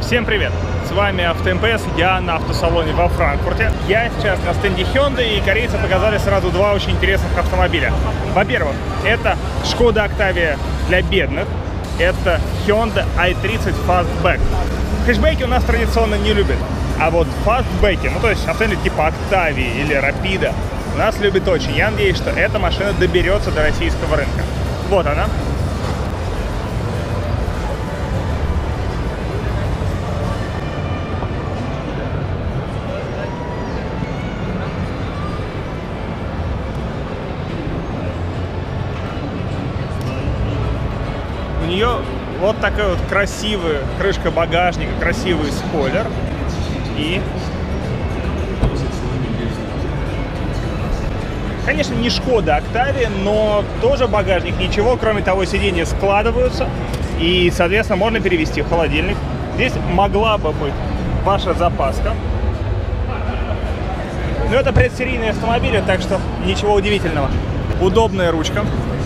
Всем привет! С вами АвтоМПС, я на автосалоне во Франкфурте. Я сейчас на стенде Hyundai, и корейцы показали сразу два очень интересных автомобиля. Во-первых, это Skoda Octavia для бедных, это Hyundai i30 Fastback. Хэчбеки у нас традиционно не любят, а вот фастбеки, ну то есть автомобили типа Octavia или Rapida, у нас любят очень. Я надеюсь, что эта машина доберется до российского рынка. Вот она. У нее вот такая вот красивая крышка багажника, красивый спойлер. И, конечно, не Skoda Octavia, но тоже багажник ничего, кроме того, сиденья складываются. И, соответственно, можно перевести в холодильник. Здесь могла бы быть ваша запаска. Но это предсерийные автомобили, так что ничего удивительного. Удобная ручка.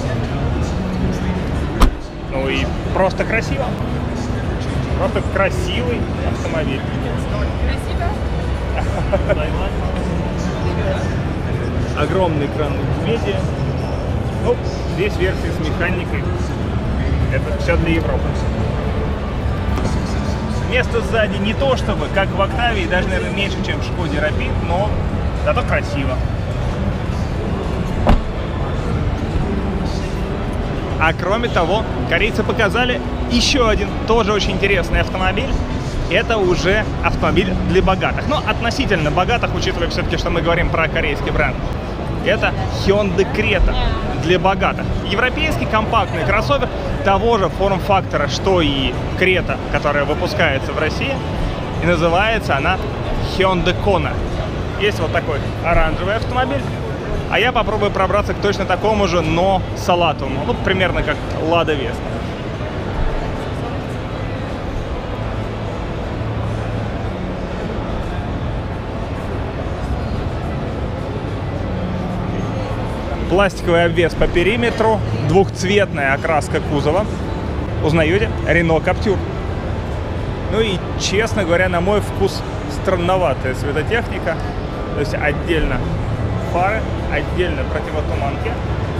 Ну и просто красиво. Просто красивый автомобиль. Огромный экран мультимедиа. Ну, здесь версия с механикой. Это все для Европы. Место сзади не то чтобы, как в Octavia, даже, наверное, меньше, чем в Skoda Rapid, но зато красиво. А кроме того, корейцы показали еще один тоже очень интересный автомобиль. Это уже автомобиль для богатых. Но относительно богатых, учитывая все-таки, что мы говорим про корейский бренд. Это Hyundai Creta для богатых. Европейский компактный кроссовер того же форм-фактора, что и Creta, которая выпускается в России. И называется она Hyundai Kona. Есть вот такой оранжевый автомобиль. А я попробую пробраться к точно такому же, но салатовому. Ну, примерно как Lada Vesta. Пластиковый обвес по периметру, двухцветная окраска кузова. Узнаете? Renault Captur. Ну и, честно говоря, на мой вкус, странноватая светотехника. То есть отдельно фары, отдельно противотуманки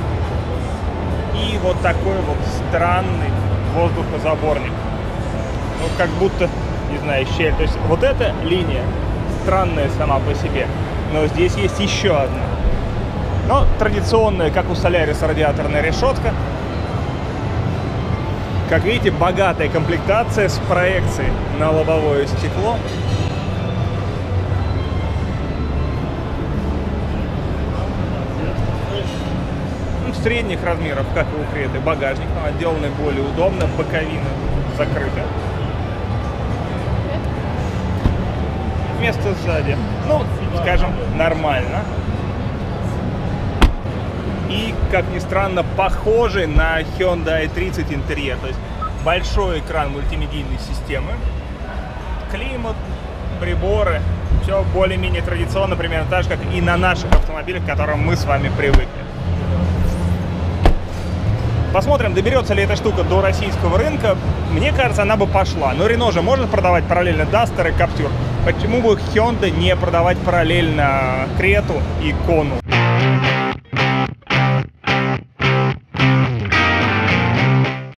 и вот такой вот странный воздухозаборник. Ну, как будто, не знаю, щель. То есть вот эта линия странная сама по себе, но здесь есть еще одна. Но традиционная, как у Solaris, радиаторная решетка. Как видите, богатая комплектация с проекцией на лобовое стекло. Средних размеров, как и у Креты, багажник, но отделанный более удобно, боковина закрыта. Место сзади, ну, скажем, нормально. И, как ни странно, похожий на Hyundai i30 интерьер. То есть большой экран мультимедийной системы, климат, приборы, все более-менее традиционно, примерно так же, как и на наших автомобилях, к которым мы с вами привыкли. Посмотрим, доберется ли эта штука до российского рынка. Мне кажется, она бы пошла. Но Renault же может продавать параллельно Duster и Captur. Почему бы Hyundai не продавать параллельно Крету и Кону?